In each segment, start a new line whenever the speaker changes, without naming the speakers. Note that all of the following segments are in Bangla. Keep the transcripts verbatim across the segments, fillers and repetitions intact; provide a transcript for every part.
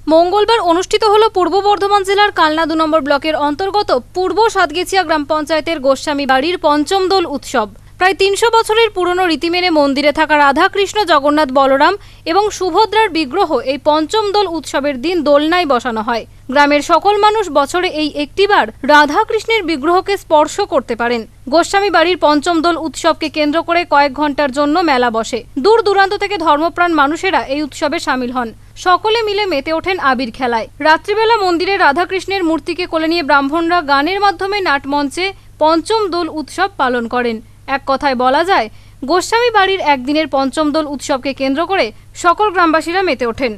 মঙ্গলবার অনুষ্ঠিত হল পূর্ব বর্ধমান জেলার কালনা দু নম্বর ব্লকের অন্তর্গত পূর্ব সাতগেছিয়া গ্রাম পঞ্চায়েতের গোস্বামী বাড়ির পঞ্চম দোল উৎসব। প্রায় তিনশো বছরের পুরনো রীতি মেনে মন্দিরে থাকা রাধা কৃষ্ণ জগন্নাথ বলরাম এবং সুভদ্রার বিগ্রহ এই পঞ্চম দোল উৎসবের দিন দোলনায় বসানো হয়। গ্রামের সকল মানুষ বছরে এই একটিবার রাধা কৃষ্ণের বিগ্রহকে স্পর্শ করতে পারেন। গোস্বামী বাড়ির পঞ্চম দোল উৎসবকে কেন্দ্র করে কয়েক ঘন্টার জন্য মেলা বসে। দূর দূরান্ত থেকে ধর্মপ্রাণ মানুষেরা এই উৎসবে সামিল হন। সকলে মিলে মেতে ওঠেন আবির খেলায়। রাত্রিবেলা মন্দিরে রাধাকৃষ্ণের মূর্তিকে কোলে নিয়ে ব্রাহ্মণরা গানের মাধ্যমে নাটমঞ্চে পঞ্চম দোল উৎসব পালন করেন। এক কথায় বলা যায়, গোস্বামী বাড়ির একদিনের পঞ্চম দোল উৎসবকে কেন্দ্র করে সকল গ্রামবাসীরা মেতে ওঠেন।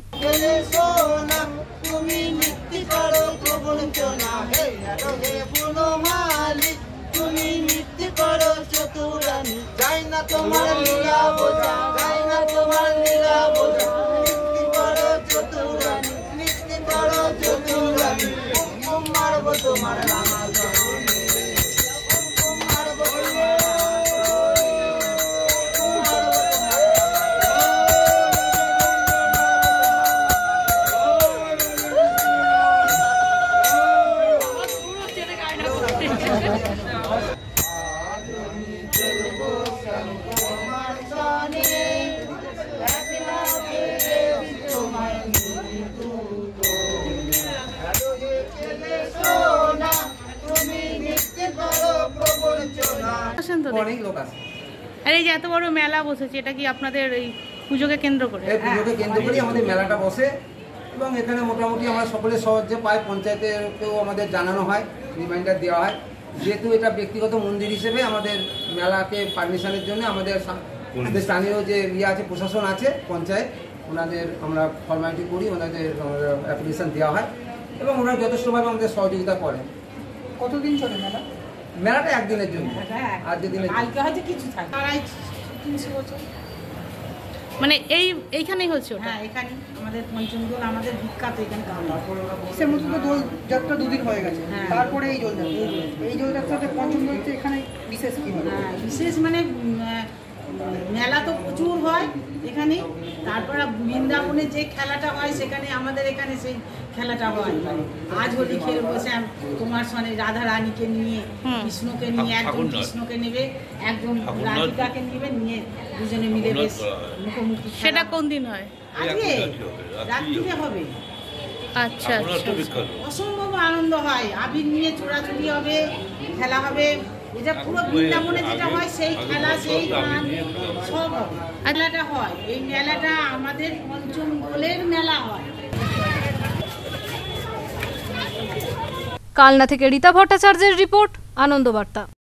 আর এই যে এত বড় মেলা বসেছে, এটা কি আপনাদের এই পুজোকে কেন্দ্র করে?
এই পুজোকে কেন্দ্র করে আমাদের মেলাটা বসে এবং এখানে মোটামুটি আমরা সকলের সাহায্যে পাই। পঞ্চায়েতেরকেও আমাদের জানানো হয়, রিমাইন্ডার দেওয়া হয়। যেহেতু এটা ব্যক্তিগত মন্দির হিসেবে আমাদের মেলাকে পারমিশনের জন্য আমাদের স্থানীয় যে ইয়ে আছে, প্রশাসন আছে, পঞ্চায়েত, ওনাদের আমরা ফর্মালিটি করি, ওনাদের অ্যাপ্লিকেশন দেওয়া হয় এবং ওনারা যথেষ্টভাবে আমাদের সহযোগিতা করেন।
কতদিন চলে মেলা?
মেলাটা একদিনের জন্য, আর যেদিনের
কিছু থাকে তিনশো বছর
মানে এই এইখানেই হচ্ছে।
হ্যাঁ, এখানে আমাদের পঞ্চম দোল, আমাদের বিখ্যাত এখানে কিসের মধ্যে তো দোল যাত্রা দুদিন হয়ে গেছে, তারপরে এই দোল যাত্রা। এই দোল যাত্রাতে পঞ্চম দোল এখানে বিশেষ কি হয়? হ্যাঁ, বিশেষ মানে মেলা তো প্রচুর হয় এখানে। তারপরে বৃন্দাবনে যে খেলাটা হয় সেখানে আমাদের এখানে সেই খেলাটা হয়। আজ হোলি খেলে বসে তোমার সঙ্গে রাধা রানীকে নিয়ে, কৃষ্ণকে নিয়ে, একজন কৃষ্ণকে নেবে, একজন রাধিকাকে নেবে, নিয়ে দুজনে মিলে বেশ মুখোমুখি।
সেটা কোন দিন হয়?
আজকে রাত্রিতে হবে।
আচ্ছা আচ্ছা,
অসম্ভব আনন্দ হয়। আবির নিয়ে চোরাচুরি হবে, খেলা হবে। এটা পুরো বৃন্দাবনে যেটা হয় সেই খেলা, সেই গান সব হবে। মেলাটা হয়, এই মেলাটা আমাদের পঞ্চম দোলের মেলা হয়।
কালনা থেকে রীতা ভট্টাচার্যের রিপোর্ট, আনন্দবার্তা।